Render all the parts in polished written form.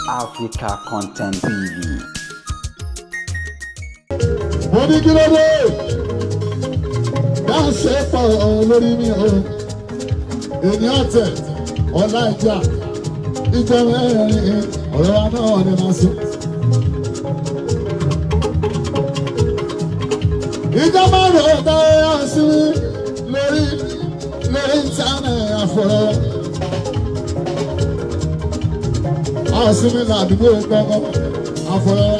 Africa Content TV. Mo ní kí ló dé? Dáhùn ṣe pọ̀ lórí mi o. Ènìyàn tẹ̀ ọ̀la ìjà ìjọ mẹ́rin ọ̀rọ̀ wa náà ni màá sọ. Ìjọ márùn-ún ọ̀dọ́ sí mi lórí ìtànẹ̀ àfọ̀rọ̀. Àsìmí làdúgbò gbọ́ngàn àfọ̀rọ̀.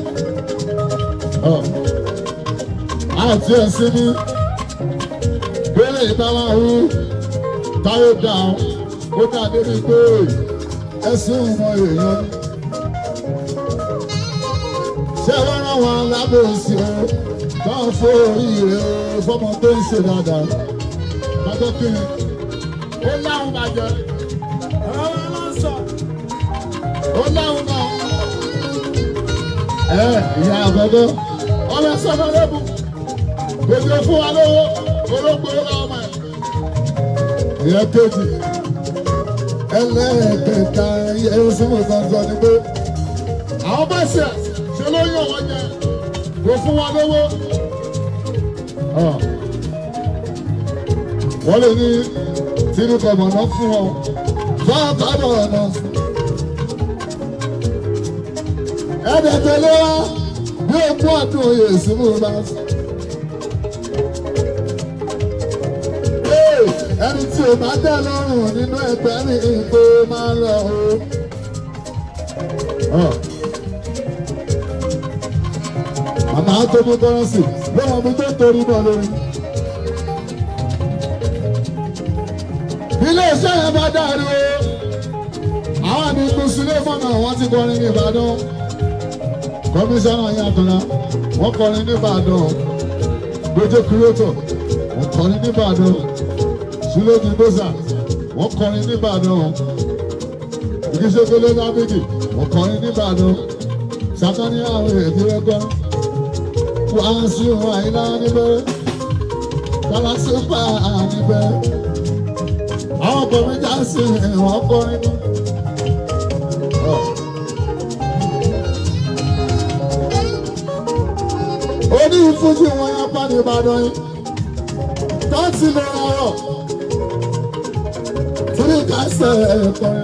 Àti ẹ̀sìn mi gbélé ìtawà wú táyé dáhùn ó dá débi pé ẹ̀sìn ọmọ èèyàn ni. Ṣé wọ́n rán wọn lábòsí o? Báwo fún oríire o fọ́mọ tó ń ṣe dáadáa? Bàtọ́ kí ni? Ó láwọn bàjẹ́. Ọ̀rọ̀ wọn ló ń sọ. Ó láwọn náà. Ìyá àbọ̀dọ́. Ọlọ́ sọ́nà lẹ́bù. Gbèsè fún wa lówó. Olóògbé ọmọ ẹ̀. Ìyá kejì. Ẹlẹ́ẹ̀kẹta ẹ̀yẹ sọ́mọ̀ sọ́nsọ́ ni pé àwọn bẹ́sẹ̀ ṣe ló yàn wọ́n jẹ. Kò fún wa lówó. Wọ́n lè ní tìrúkọ̀ mọ̀nà fún wọn. Fáàkà mọ̀nà. Ẹ̀dẹ̀ tẹ̀lé wa bí òkú àdùn oyè ìsinmi bá sọ. Ẹni tí o bá dá lọ́rùn nínú ẹgbẹ́ ní ìgbó máa lọ o. Màmá tó mú kọ́rọ́sì lọ́wọ́ mi tó torí bọ̀ lórí. Ilé iṣẹ́ yẹn bá dàrú o. Àwọn àmì ìkùnsílẹ̀ fọ́nà wọ́n ti kọrin ní Ìbàdàn. Kọmíṣánná Yàtọ̀lá wọ́n kọrin ní Ìbàdàn. Gbèjè kúrẹ́tọ̀ wọ́n kọrin ní Ìbàdàn. Ṣúlẹ́dì Bọ́sà wọ́n kọrin ní Ìbàdàn. Ìgbésẹ̀gbẹ́lẹ́ Lábíkì wọ́n kọrin ní Ìbàdàn. Sàkání àwọn èdè rẹ́kọ́. Wọ́n á sí ohun àìlá níbẹ̀. Kálásípà níbẹ̀. Àwọn kọ̀míjà sí wọ́n kọrin ní. Oní ìfúnjì wọn yá pa ní Ìbàdàn yìí. Tọ́tì ló ra rọ̀. Torí kásẹ̀ ẹ̀kọ́rin.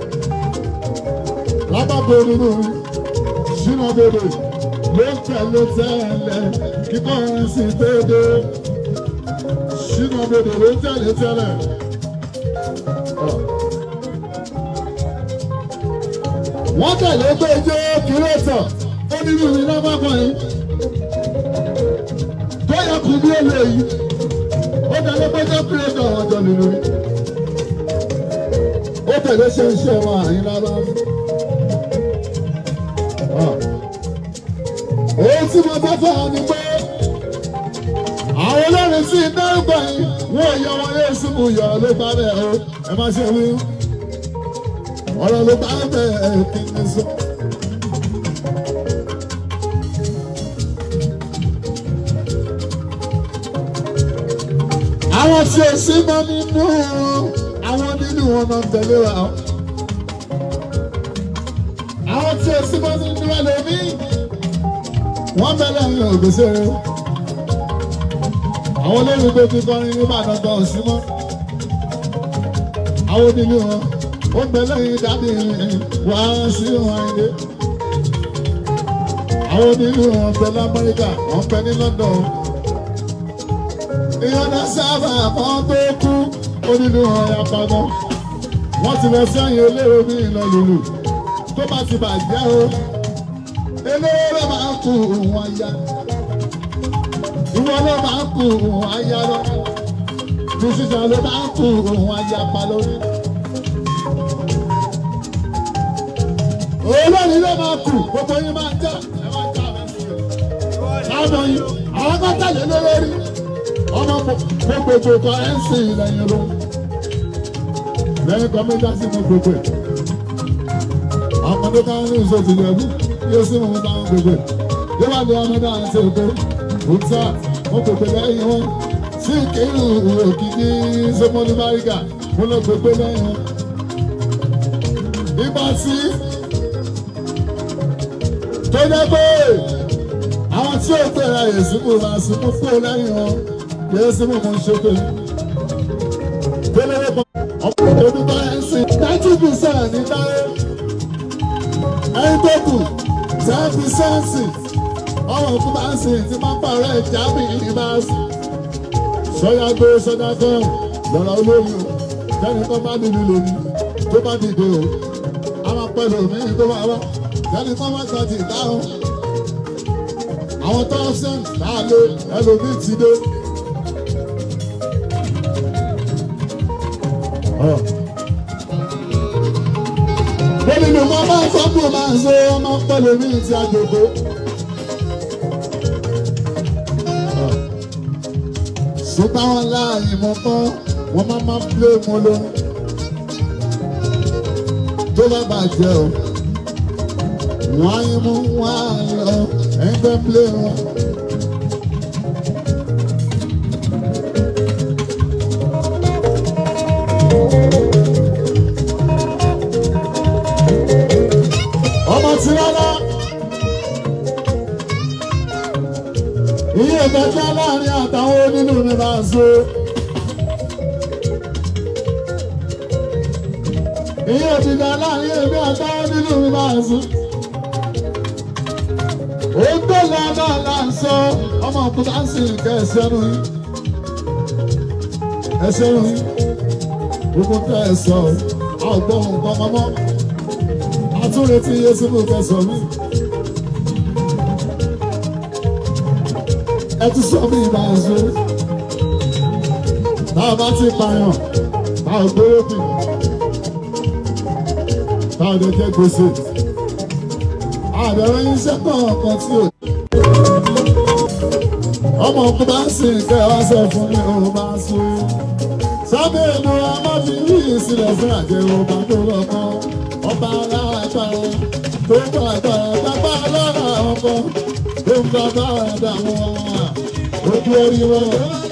Lábàbọ̀ nínú ṣínà bèbè ló ń tẹ̀lé tẹ́lẹ̀ kíkọ́ orin sí dédé. Ṣínà bèbè ló ń tẹ̀lé tẹ́lẹ̀. Wọ́n tẹ̀lé pé ijó kìrẹ́tọ̀ ó nínú mi lábàbọ̀ yìí. Bóyá kù ní èlé yìí. Ó tẹ̀lé pé ijó kìrẹ́tọ̀ ọjọ́ nínú mi. Ó tẹ̀lé ṣe ń ṣe wọn àyín lábá. Èyí tí mo fẹ́ fọ́ ni pé àwọn olórin sí dárúkọ yìí wọ́n yọ wọn yóò súnmù yọ ló bá bẹ̀ o. Ẹ má ṣe wí. Ọ̀rọ̀ ló bá bẹ̀ kí n sọ. Àwọn tí o sí mọ́ nínú àwọn nínú wọn náà tẹ̀lé wa. Àwọn tí o sí mọ́ nínú ẹlòmí wọ́n bẹ̀rẹ̀ ní ògbésẹ̀ rẹ̀. Àwọn olórí tó ti kọrin ní Ìbàdàn tó sí mọ́. Àwọn onílé wọn ó bẹ̀rẹ̀ yìí dábì wá sí wọn ilé. Àwọn onílé wọn bẹ̀ l'Amẹ́ríkà wọ́n bẹ̀ ní London. Ìyọ̀nà sábà kan tó kú onílé wọn ya pamọ́. Wọ́n ti lọ sẹ́yìn olóró ní ìlọ lùlù tó bá ti bàjẹ́ o. Eléré máa ń kú òun aya. Ìwọ ló máa ń kú òun aya lọ. Bísíjà ló máa ń kú òun aya pa lórí. Olórí ló máa kú, gbogbo yín máa ń já. Ẹ máa já àwọn yìí, àwọn kan tẹ̀lé lórí. Ọmọ gbogbo kan ẹ̀ ń sìn lẹ́yìn ló. Lẹ́yìn kan méjì sí mo gbogbo ẹ̀. Àwọn ọmọdé kan ní ìṣòtì lẹ́bù. Yóò sí wọn bá wọn gbogbo. Yóò wá lé ọmọdé àti òkè. Òkúta wọn gbogbo lẹ́yìn wọn. Sí kírù òkìkí Sọmọlú Máríkà. Mo lọ gbogbo lẹ́yìn wọn. Ìgbà tí tó jẹ́ pé àwọn tí ó pè ra Yésùfù máa sunkún fún lẹ́yìn wọn Yésùfù mú ṣépè gbélé kan ọ̀pọ̀ tó dúpọ̀ ẹ̀ ń sìn 90% ní táyé ẹ̀yìn tó kù 10% sìn ọmọ òkú máa ń sìn tí máa ń pààrọ̀ ẹ̀já bí ní bá sìn sọ́yà gbé sọ́dá kan lọ́rọ̀ olóyún kẹ́ni kan bá dìde lónìí tó bá dìde o a máa pẹ̀lú omi tó bá wá kẹ́ni kan bá ṣàtì dáhùn àwọn tó ń sẹ́ǹ náà lé ẹlòmíì ti dé. Bẹ́ẹ̀ni ni mo máa ń fọ́pù máa ń ṣe ọmọ pẹ̀lú omi ti àjòkó. Ṣùgbọ́n wọn láàyè mọ́ kọ́ wọ́n máa ń plé mo lọ. Tó bá bàjẹ́ o, wọ́n á yín mú wọ́n á lọ ẹgbẹ́ plé wọn. Ọmọ tí rárá. Iye ìgbẹ́jọ́ láàrin àtàwọn onínú mi máa ń so. Iye ìdìgbà láàrin èmi àtàwọn onínú mi máa ń so. Ó tó lọ́nà là ń sọ ọmọ òkúta ń sìn kẹ́ ẹ̀ṣẹ́ nu yín. Ẹ̀ṣẹ́ nu yín. Gbogbo tẹ́ ẹ sọ a ò gbọ́ nǹkan mọ́mọ́. Àtúretí Yésùfù kẹsàn mí. Ẹ tún sọ mí ìgbà ẹ̀ṣọ́. Tá a bá ti pààyàn, tá ò gbówó bì. Tá ò lè jẹ gbèsè. Àbẹ̀rẹ̀ iṣẹ́ kọ̀ọ̀kan tí ò. Ọmọ òkú bá ń sìn kẹ́ ẹ wá sọ fún mi ò bá sùn. Sábẹ́ ìlú ọmọ fi rí ìsìlẹ̀ fún àjẹwò ọba tó lọ́kọ́. Ọba alágbára tó ń bá agbára dábà lọ́ra ọkọ tó ń bá bá dààmú wọn ojú orí wọn.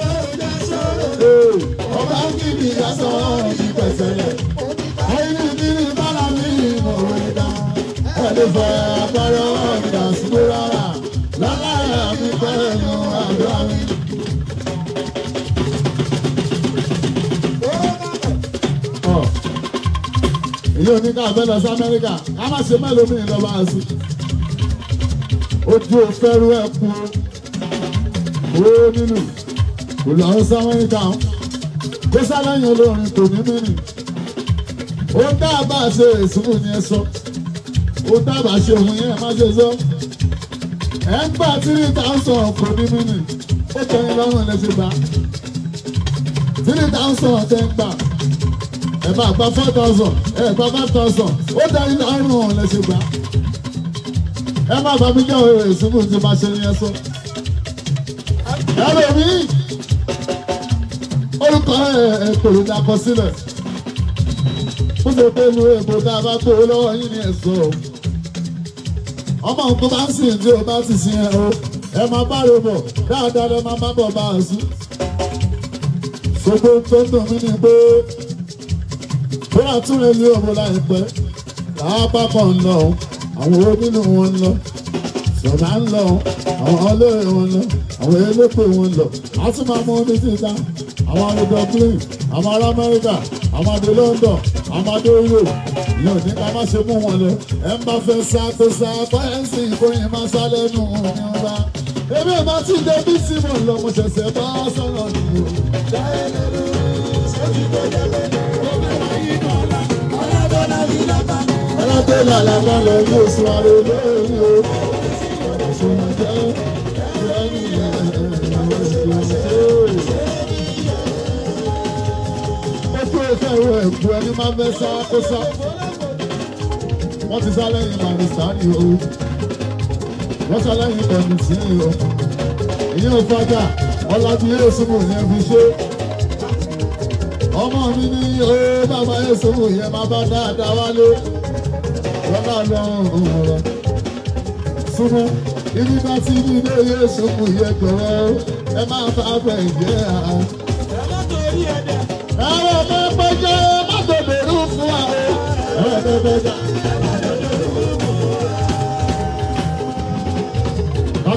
Ọba ń kí ni ìyàsọ ìpẹ̀sẹ̀lẹ̀ ẹ̀yìn ní ní bára mi ìmọ̀ rẹ̀ dá ẹ̀lẹ́ fẹ́ agbára ìdásílẹ̀ rárá láláyà mi pẹ̀lú àdúrà mi. Ìyá oníkà fẹ́ lọ sí Amẹ́ríkà ká má ṣe mẹ́lòó mi lọ́ba àṣù. Ojú òfẹ́rú ẹ̀ kú owó nínú kò lọ sí Amẹ́ríkà kó sálẹ́yìn olórin kò ní mìíràn. Ó dábàá ṣe èsùnmù ni ẹ sọ. Ó dábàá ṣe òun yẹn má ṣe sọ. Ẹ ń gbà 3,000 kò ní mìíràn. Ó tẹ̀yìn lọ́rùn lè ṣe gbà. 3,000 tẹ́ ń gbà. Ẹ bá gba 4,000, ẹ gba 5,000, ó darí lọ́rùn lẹ́sẹ̀ gbà. Ẹ má bá mi jẹ́ òwe ìsúnmù tí máa ṣe yẹn sọ. Ẹ lè mí orúkọ ẹ̀ kò lè dakọ sílẹ̀. Ó ṣe pé inú èbò tá a bá tó lọ́wọ́ yín ni ẹ̀ sọ. Ọmọ nǹkan bá ń sìn tí o bá ti sin ẹ o. Ẹ máa bá rò bọ̀ dáadáa lẹ máa bá bọ̀ bá a sí. Ṣùgbọ́n tó ń dùn mí ni pé bóyá tún lè lé ọmọ láìpẹ́ láàpá kan ń lọ àwọn onínú wọn ń lọ ṣọ̀dá ń lọ àwọn ọlọ́ọ̀rẹ́ wọn ń lọ àwọn elépo wọn ń lọ a tún máa mú omi síta àwọn ará Dublin àwọn ará Amẹ́ríkà àwọn adé London àwọn adé Europe yóò ní ká má ṣe mú wọn lọ ẹ ń bá fẹ́ sá tó sá fáyẹ́nsì ìkóyin máa sá lẹ́nu ní ọba èmi ò bá ti dé bí tí mo lọ mo ṣẹ̀ṣẹ̀ bá sọ̀rọ̀ nìyó. Ọlọ́dọ́là làbá lọ ní oṣù àrẹ lórí o. Ọ̀ṣun jẹ́ ó tó ìfẹ́ ìwé ẹ̀kú ẹni máa ń fẹ́ sá kó sá. Wọ́n ti sá lẹ́yìn Màrìsánì o. Wọ́n sá lẹ́yìn Kọ̀mìtì o. Ìyẹn ò fàjà ọ̀làjú Yésùfù yẹn fi ṣe. Ọmọ mi ní o bàbá Yésùfù yẹn máa bá dáadáa wálé. Lọ́lá lọ́rùn ọ̀rọ̀. Súnmọ́ ibi bá ti ní ilé Yésùfù yẹn gbọ̀rọ̀ ẹ máa bá bẹ̀ jẹ́ à. Ẹ̀rọ mi péjọ má dòdòrú fún wa o. Ẹ̀rọ mi péjọ.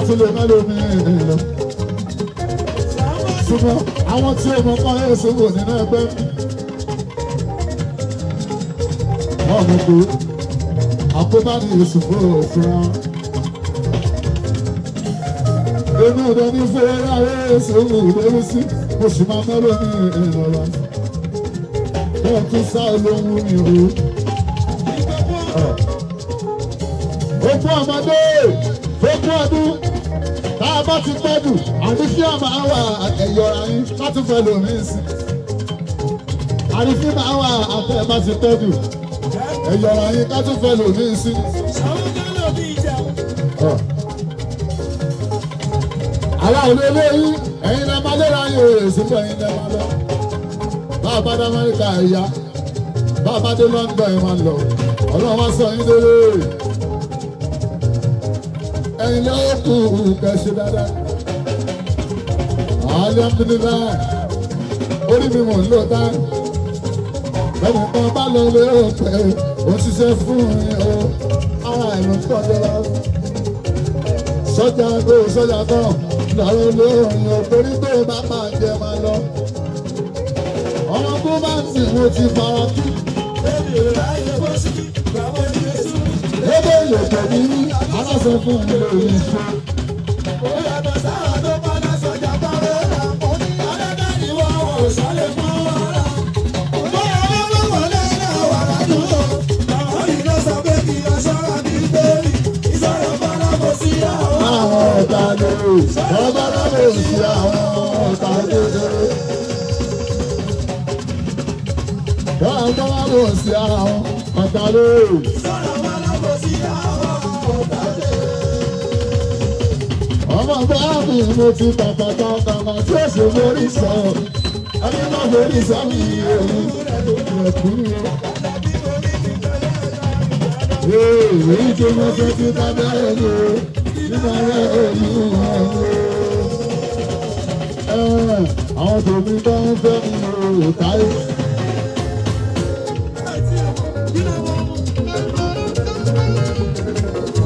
tún lè mẹ́lò mi lọ. Ṣùgbọ́n àwọn tí ọmọ kan yẹ ṣòwò nínú ẹgbẹ́ wọ́n mọ̀ pé àkóbá ní èsù fún òfin wọn. Èmi ò dẹ̀ ní fẹ́rẹ́ láwé ṣòwò lórí sí mo sì máa mẹ́lò mi lọ́la. Wọ́n tún sá olóhùn mi rò. Ogún ọmọdé, ogún ọdún, tá a bá ti pẹ́jù, àrífín máa wà ẹ̀yọ̀ra yín láti fẹ́ lómi sí. Àrífín máa wà àtẹ̀ bá ti pẹ́jù, ẹ̀yọ̀ra yín ká tún fẹ́ lómi sí. Àwa ò lè léyìn, ẹ̀yin lẹ máa lé láyé èsì fún ẹ̀yin lẹ máa lọ. Bá a bá dé Amẹ́ríkà ẹ̀yà, bá a bá dé London ẹ̀ máa lọ, Ọlọ́run wá sọ yín délé. Ẹ̀yin lé òkú kẹ̀ṣẹ̀ dáadáa. Alhamdulillah, orí mi mò ń lò tá. Ẹnì kan bá lọ lé òpè, ó ṣiṣẹ́ fún mi o, ara ẹ̀ ló ń tọ́jú lọ. Sọ́jà tó sọ́jà tán, lọ́rọ̀ lóyún òtórí tó bá máa jẹ máa lọ. Ọmọ tó bá ń sìn mo ti fara kú. Ebe lè tẹ̀lé ní aláṣẹ fún mi lórí iṣẹ́. Àwọn ọ̀tá lórí, ọba lábẹ́ òsì àwọn ọ̀tá lórí. Ọba lábẹ́ òsì àwọn ọ̀tá lórí. Ọmọ bá mi mo ti tàtàtà tàmà tí ó ṣe borí sọ. Ẹni náà borí sọ mi èyí ẹ̀kún mi. Èyí tí mo ṣe ti tábẹ́ ẹni o, nígbà rẹ̀ èyí ẹ̀yìn. Àwọn tòmí tó ń fẹ́ mi ò táyé.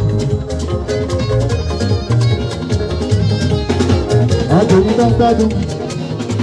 Àwọn tòmí tó ń gbádùn.